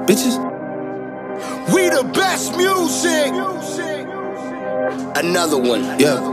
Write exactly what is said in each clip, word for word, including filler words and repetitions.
Bitches. We the best music. Another one. Yeah.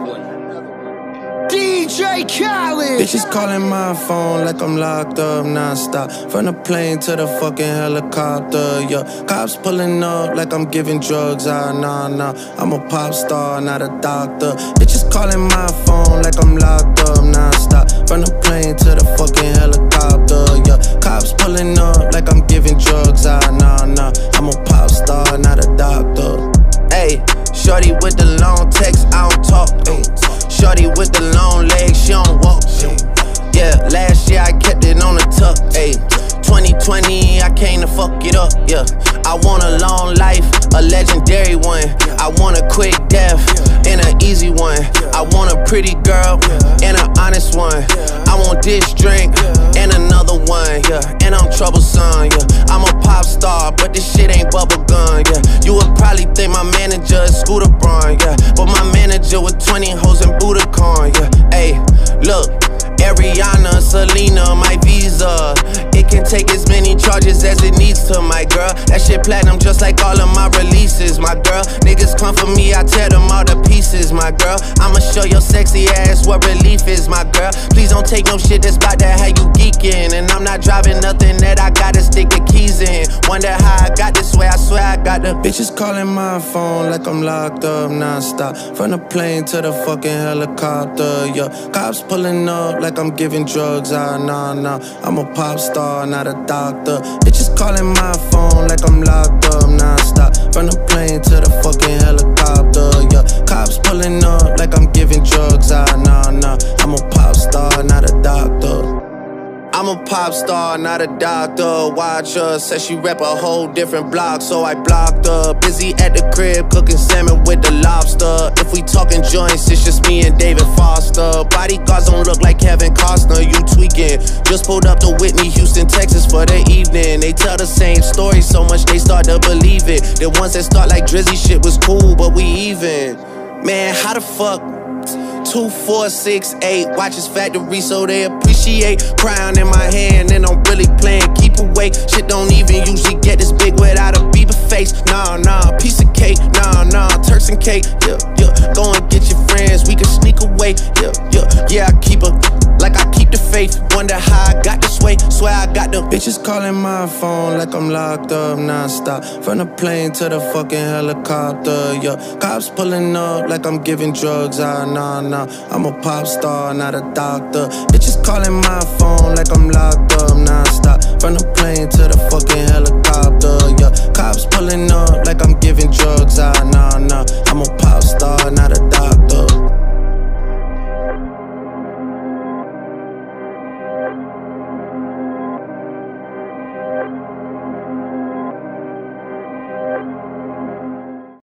D J Khaled. Bitches calling my phone like I'm locked up non-stop. From the plane to the fucking helicopter, yeah. Cops pulling up like I'm giving drugs, ah, nah, nah. I'm a pop star, not a doctor. Bitches calling my phone like I'm locked up non-stop. From the plane to the fucking helicopter, yeah. Cops pulling up like I'm giving drugs, ah, nah, nah. I'm a pop star, not a doctor. Ayy, shorty with the long text, I don't talk, ayy. Shorty with the long legs, she don't walk. Yeah, last year I kept it on the tuck. Ayy, twenty twenty, I came to fuck it up. Yeah, I want a long life, a legendary one. I want a quick death and an easy one. I want a pretty girl and an honest one. I want this drink and another one. Yeah, and I'm troublesome. Yeah, I'm a pop star, but this shit ain't bubblegum. Yeah, you would probably think my manager is Scooter Braun. Yeah, but my manager with twenty hoes in Budokan. Yeah, ayy, look. Ariana, Selena, my visa. It can take as many charges as it needs to, my girl. That shit platinum just like all of my releases, my girl. Niggas come for me, I tear them all to pieces, my girl. I'ma show your sexy ass what relief is, my girl. Please don't take no shit that's about that how you geeking. And I'm not driving nothing that I gotta stick the keys in. Wonder how I got this way, I swear I got the bitches calling my phone like I'm locked up non-stop. From the plane to the fucking helicopter, yeah. Cops pulling up like I'm giving drugs, ah, nah, nah. I'm a pop star, not a doctor. Bitches calling my phone like I'm locked up non-stop. From the plane to the fucking helicopter, yeah. Cops pulling up like I'm giving drugs, ah, nah, nah. I'm a pop star, not a doctor. I'm a pop star, not a doctor. Watch her, said she rep a whole different block, so I blocked her. Busy at the crib, cooking salmon with the lobster. If we talking joints, it's just me and David Foster. Bodyguards don't look like Kevin Costner, you tweaking. Just pulled up to Whitney, Houston, Texas for the evening. They tell the same story so much they start to believe it. The ones that start like Drizzy shit was cool, but we even. Man, how the fuck? Two, four, six, eight, watches factory so they appreciate. Crown in my hand and I'm really playing keep away. Shit don't even usually get this big without a Bieber face. Nah, nah, piece of cake, nah, nah, Turks and cake. Yeah, yeah, go and get your friends, we can sneak away. Yeah, yeah, yeah, I keep her like I keep the faith. Wonder how I got this way, swear I got the bitches calling my phone like I'm locked up non-stop. From the plane to the fucking helicopter, yeah. Cops pulling up like I'm giving drugs, ah, nah, nah. I'm a pop star, not a doctor. Bitches calling my phone like I'm locked up non-stop. From the plane to the fucking helicopter, yeah. Cops pulling up like I'm giving drugs, ah, nah, nah. I'm a pop star, not a doctor.